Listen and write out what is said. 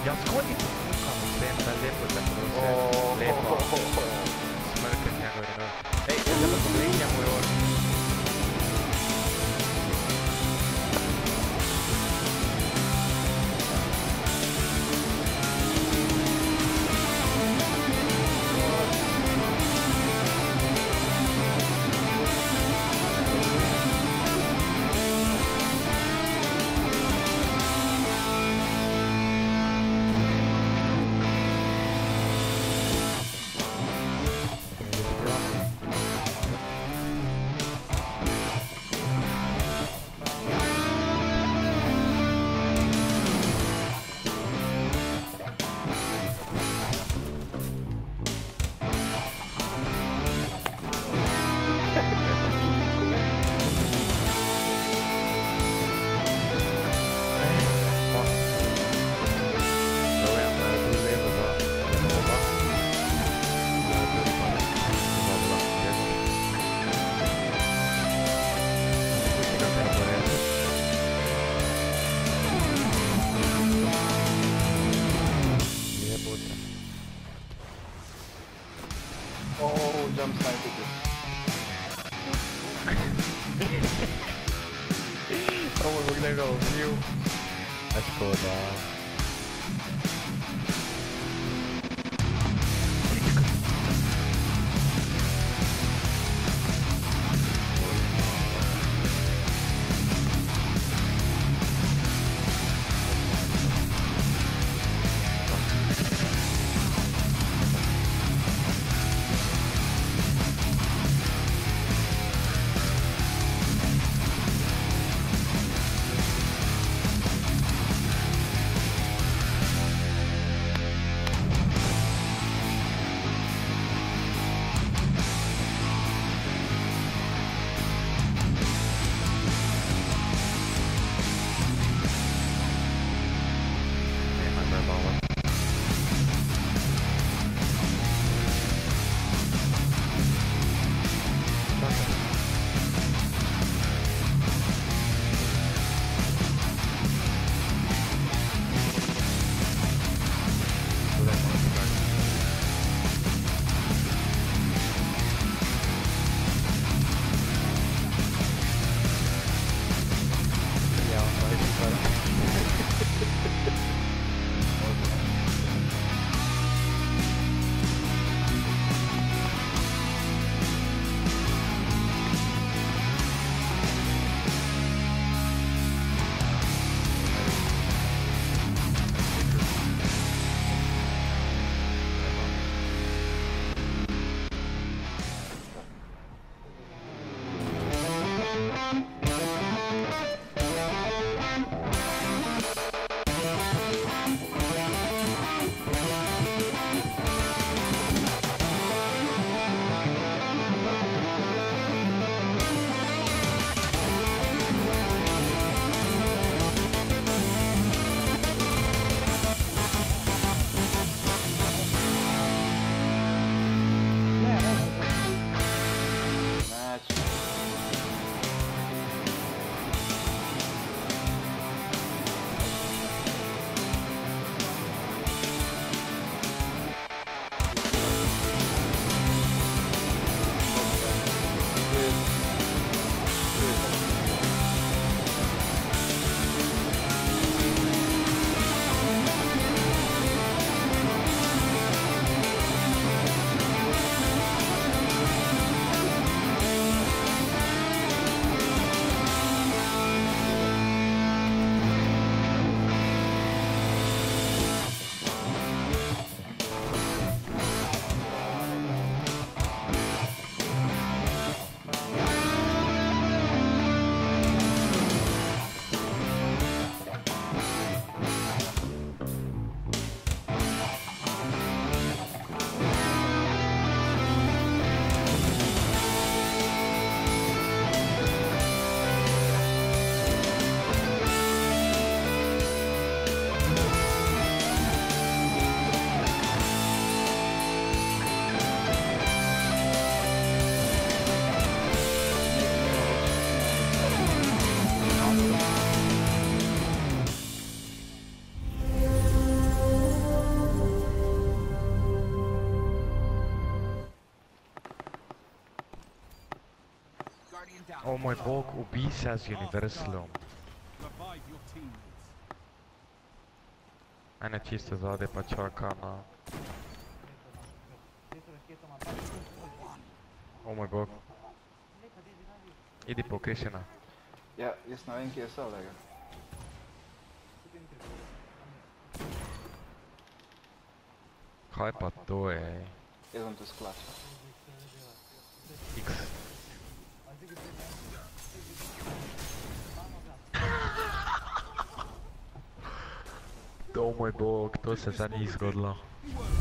jatkojit lentää lepuilla, kun se lepo. Mä nyt en jääkö yhdellä. Ei, se on liian voi olla. Jump scientific. Oh, we're gonna go view. Let's go down. O moj bog, ubij se z Universalom. Ene čisto zadaj pa čaka na... O moj bog. Idi po Krišina. Ja, jaz ne vem, kje so, lega. Kaj pa to je? Jaz bom to sklačil. X. O moj bog, to se zdaj ni zgodilo.